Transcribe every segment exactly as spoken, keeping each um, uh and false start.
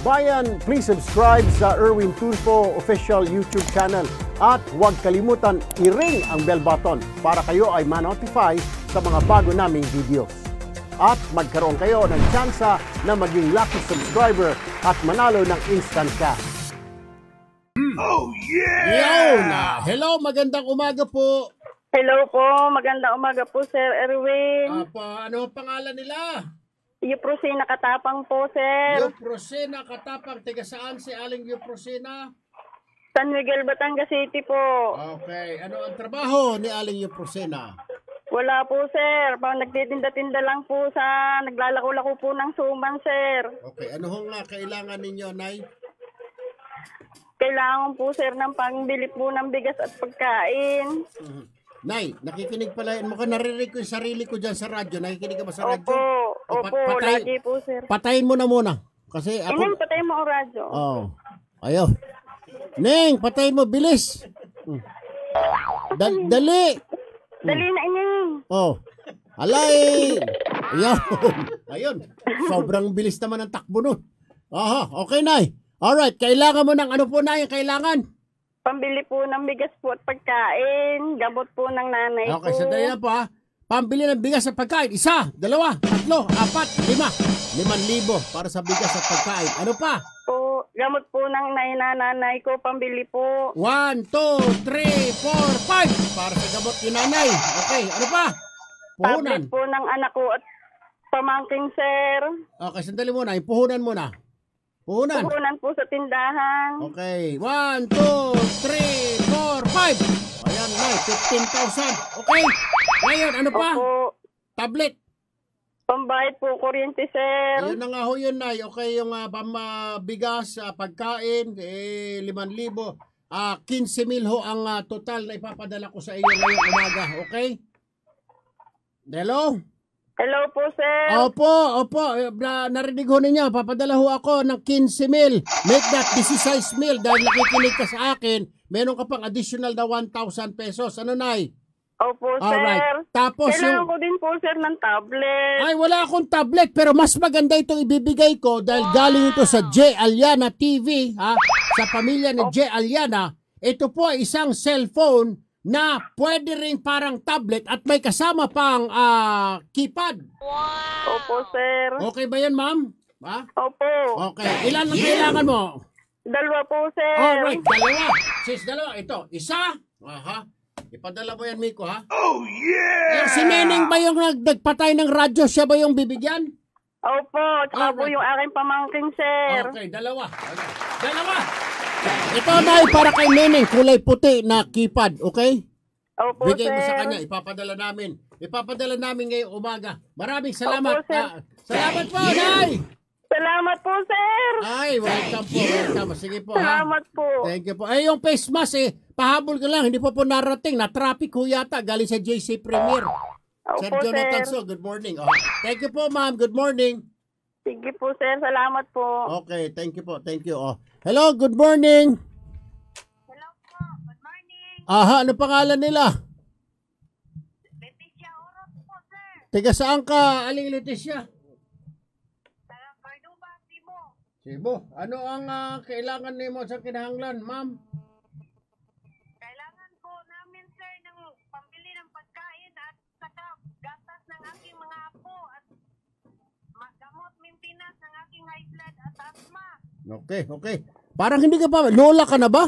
kababayan, please subscribe sa Erwin Tulfo official YouTube channel at huwag kalimutan i-ring ang bell button para kayo ay ma-notify sa mga bago naming videos. At magkaroon kayo ng tsansa na maging lucky subscriber at manalo ng instant cash. Oh yeah! Yo, na. Hello, magandang umaga po. Hello po, magandang umaga po Sir Erwin. Apa, ano ang pangalan nila? Yuprosina Katapang po, sir. Yuprosina Katapang, taga saan si Aling Yuprosina? San Miguel, Batangas City po. Okay, ano ang trabaho ni Aling Yuprosina? Wala po, sir. Pang nagtitinda-tinda lang po sa naglalako-lako po ng suman, sir. Okay, ano hong nga kailangan ninyo, Nay? Kailangan po, sir, ng pangbili po ng bigas at pagkain. Mm-hmm. Nay, nakikinig pala, mukha naririnig ko yung sarili ko dyan sa radyo. Nakikinig ka ba sa radyo? Opo, O, opo, pat- patay- lagi po, sir. Patayin mo na muna. Kasi ako... Ineng, patay mo ang radyo. Oh, ayaw. Neng, patayin mo, bilis. Hmm. Da- dali. Dali na, Ineng. Oh, alay. Ayun. Ayun. Sobrang bilis naman ang takbo nun. Aha, okay, Nay. Alright, kailangan mo ng ano po, Nay, kailangan? Pambili po ng bigas po at pagkain. Gamot po ng nanay Okay, po. sandali na po ha. Pambili ng bigas at pagkain. Isa, dalawa, tatlo, apat, lima. Liman libo para sa bigas at pagkain. Ano pa? Po, gamot po ng nanay ko. Pambili po. One, two, three, four, five. Para sa gamot ni nanay. Okay, ano pa? Puhunan. Tablet po ng anak ko at pamangking, sir. Okay, sandali muna. Puhunan muna. Puhunan. Puhunan po sa tindahan. Okay. One, two, three, four, five. Ayan, Nay. fifteen thousand. Okay. Ngayon, ano pa? Opo. Tablet. Pambayad po, kuryente, sir. Ayun na nga ho yun, Nay. Okay, yung uh, pamabigas, uh, pagkain, eh, limang libo. Uh, quince mil ho ang uh, total na ipapadala ko sa iyo ngayong umaga. Okay? Hello? Hello po, sir. Opo, opo. Na, narinig ho ninyo. Papadala ho ako ng quince mil. Make that sixteen mil. Dahil nakikinig ka sa akin, meron ka pang additional na one thousand pesos. Ano, Nay? Opo, sir. Alright. Tapos Kailangan yung... ko din po, sir, ng tablet. Ay, wala akong tablet. Pero mas maganda itong ibibigay ko dahil galing ito sa J. Aliana T V. Ha? Sa pamilya ni J. Aliana. Ito po ay isang cellphone na pwede rin parang tablet at may kasama pang uh, keypad. Wow. Opo, sir. Okay ba yan, ma'am? Ha? Opo. Okay. Ilan ang kailangan mo? Dalawa po, sir. Alright, dalawa. Sis, dalawa. Ito, isa. Aha. Ipadala mo yan, Miko, ha? Oh yeah! Yung si Neneng ba yung nag- nagpatay ng radyo? Siya ba yung bibigyan? Opo. Tsaka po Alright. yung aking pamangking, sir. Okay, dalawa. Okay. Dalawa. Ito, Nay, para kay Neneng, kulay puti na keypad, okay? Opo, Bigay sir. mo sa kanya, ipapadala namin. Ipapadala namin ngayong umaga. Maraming salamat. Opo, sir. Ah, salamat po, Nay! Salamat po, sir. Ay, welcome po, welcome. Sige po, ha? Salamat po. Thank you po. Ay, yung face mask, eh, pahabol ko lang. Hindi po po narating. Na-traffic ho yata. Galing sa J C Premier. Opo, Sir sir. Jonathan So, good morning. Oh. Thank you po, ma'am. Good morning. Sige po, sir. Salamat po. Okay, thank you po. Thank you. Oh. Hello, good morning. Hello po. Good morning. Aha, ano pangalan nila? Leticia Orot po, sir. Tiga saan ka, Aling Leticia? Taga Cordoba, Cebu. Cebu. Ano ang ah, kailangan nimo sa kinahanglan, ma'am? Kailangan po namin, sir, ng pambili ng pagkain at saka gatas ng aking mga apo at magamot maintenance ng aking high blood at asthma. Okay, okay. Parang hindi ka pa, lola ka na ba?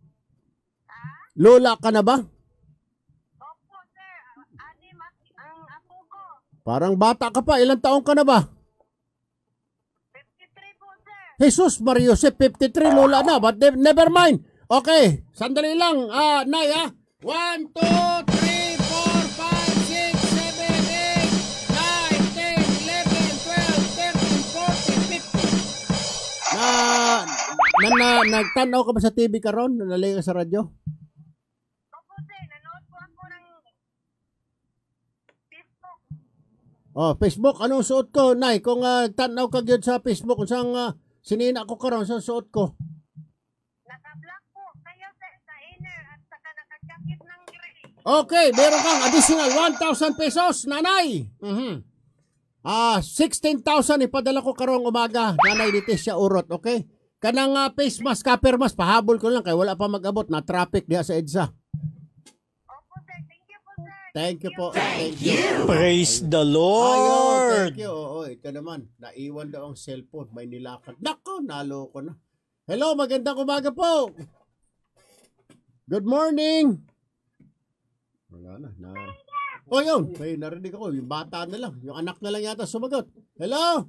Lola ka na ba? Opo, sir. Anim at ang apo ko. Parang bata ka pa. Ilang taong ka na ba? fifty-three po, sir. Jesus Mario Joseph, fifty-three, lola na. But ne- never mind. Okay, sandali lang. Ah, Nay, ah. one, two, three, four, five, six, seven, eight, nine, ten, eleven, twelve, thirteen, fourteen, fifteen. Na, na, na, nagtanaw ka ba sa T V karon? Nalay ka sa radyo? Opo, sir. Nanood po ako ng Facebook. Oh, Facebook. Anong suot ko, Nay? Kung uh, tanaw ka gyud sa Facebook, kung saan uh, sinina ko karon sa suot ko. Naka-black po kayo, sir, sa inner at saka naka-jacket ng gray. Okay, meron kang additional one thousand pesos, nanay. Mhm. Ah, sixteen thousand ipadala ko karong umaga. Nanay Leticia Urot, okay? Kanang uh, face mask, copper mask, pahabol ko lang kay wala pa mag-abot na traffic diha sa EDSA. Opo, sir. Thank you po, sir. Thank you po. Thank you. Praise the Ayun, Lord! thank you. Oo, ito naman. Naiwan daw ang cellphone. May nilakad. Nako, nalo ko na. Hello, magandang umaga po. Good morning. Wala na. na. Oh, yun. May narinig ako. Yung bata na lang. Yung anak na lang yata sumagot. Hello.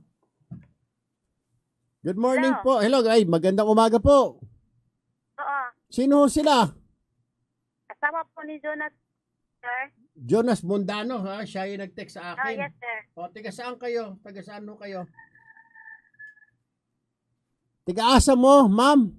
Good morning Hello. po. Hello, ay, magandang umaga po. Oo. Sino ho sila? Kasama po ni Jonas, sir. Jonas Mundano, ha? Siya yung nag-text sa Oh, akin. yes, sir. O, tiga saan kayo? Tiga saan ho kayo? Tiga asa mo, ma'am?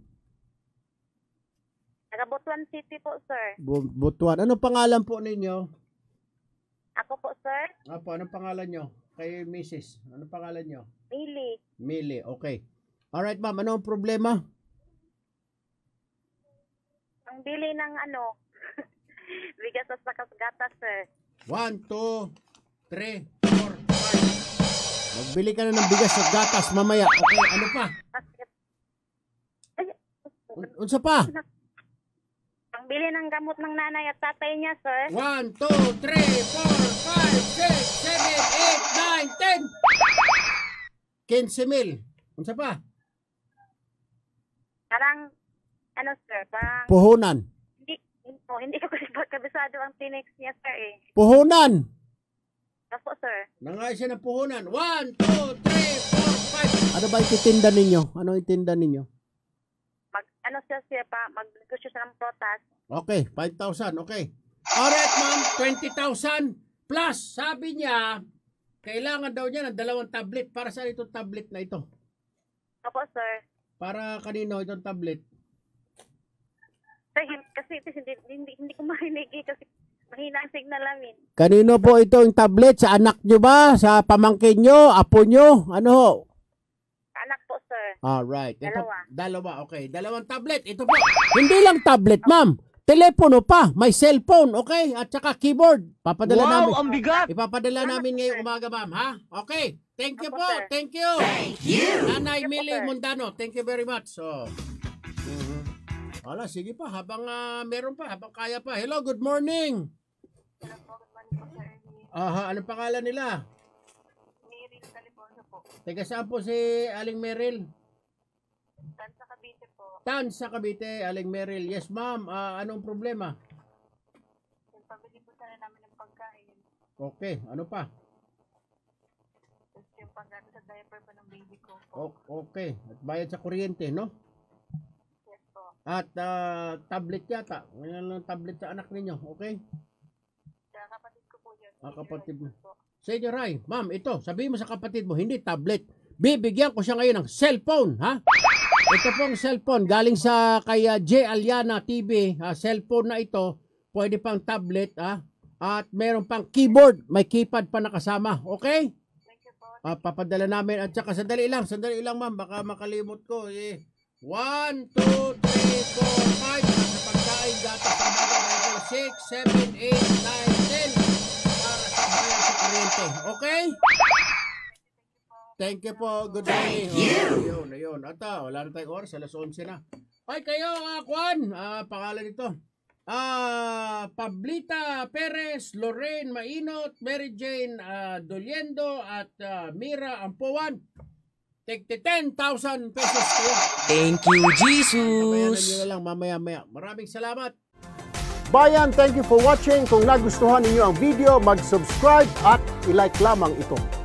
Taga Butuan City po, sir. Bu- Butuan. Anong pangalan po ninyo? Ako po, sir. Apo, anong pangalan nyo? Kay missus Anong pangalan nyo? Mili. Mili, okay. Alright, ma'am. Ano ang problema? Ang bili ng ano, bigas sa sakasgata, sir. One, two, three, four, five. Magbili ka na ng bigas at gatas mamaya. Okay, ano pa? Ay, Un- unsa pa? ang bili ng gamot ng nanay at tatay niya, sir. One, two, three, four, five, six, seven, eight, nine, ten. quince mil. Unsa pa? Parang, ano, sir, parang, Puhunan. hindi, oh, hindi ko kasi kabisado ang tinex niya, sir, eh. Puhunan. Opo, sir. Nangay siya ng puhunan. One, two, three, four, five. Ano ba ititinda ninyo? Ano itinda ninyo? Mag, ano siya, sir, pa, mag-negosyo siya ng protas. Okay, five thousand. Okay. Alright, ma'am. twenty thousand. Plus, sabi niya, kailangan daw niya ng dalawang tablet. Para saan itong tablet na ito? Opo, sir. Para kanino itong tablet? Sir, hin- kasi ito, hindi, hindi, hindi ko marinig, eh, kasi mahina ang signal namin. Kanino po itong tablet? Sa anak nyo ba? Sa pamangkin nyo? Apo nyo? Ano ho? Anak po, sir. Alright. Ito, Dalawa. Dalawa, okay. Dalawang tablet. Ito po. Hindi lang tablet, ma'am. Telepono pa. May cellphone, okay? At saka keyboard. Papadala namin. Wow, ang bigat! Ipapadala Salamat namin po, ngayong sir. umaga, ma'am, ha? Okay. Thank you Opo, po. sir. Thank you. Nanay Thank you po, Mili sir. Mundano. Thank you very much. So, mhm. Wala, sige pa. Habang ah, meron pa, habang kaya pa. Hello, good morning. Aha, anong pangalan nila? Miril California po. Teka, saan po si Aling Meril? Tan sa Cavite po. Tan sa Cavite, Aling Meril. Yes, ma'am. Ah, anong problema? Yung pabili po sana namin ng pagkain. Okay, ano pa? Tapos yung pagkain sa diaper pa ng baby ko po. O- okay, at bayad sa kuryente, no? Yes po. At ah, tablet yata. Ngayon lang tablet sa anak ninyo, okay? Sa kapatid ko po yun. Ah, kapatid mo. Po. Sa inyo, Ray, ma'am, ito, sabihin mo sa kapatid mo, hindi tablet. Bibigyan ko siya ngayon ng cellphone, ha? Ito pong cellphone, galing sa kay ah, J. Aliana T V, ha? Cellphone na ito, pwede pang tablet, ha? At meron pang keyboard, may keypad pa nakasama, okay? Thank you po. Ah, papadala namin, at saka sandali lang, sandali lang, ma'am, baka makalimot ko, eh. One, two, three, four, five, sa pagkain, gatas, sa mga six, seven, eight, nine, ten, para sa bayan sa kuryente, okay? Thank you po. Good morning. Oh, ayun, ayun. At ah, wala na tayong oras. Alas onse na. Ay, kayo, uh, Kwan. Ah, pangalan nito. Ah, Pablita Perez, Lorraine Mainot, Mary Jane ah, Doliendo, at ah, Mira Ampuan. Take the ten thousand pesos kayo. Thank you, Bayanan nyo Jesus! na lang mamaya-maya. Maraming salamat. Bayan, thank you for watching. Kung nagustuhan ninyo ang video, mag-subscribe at i-like lamang ito.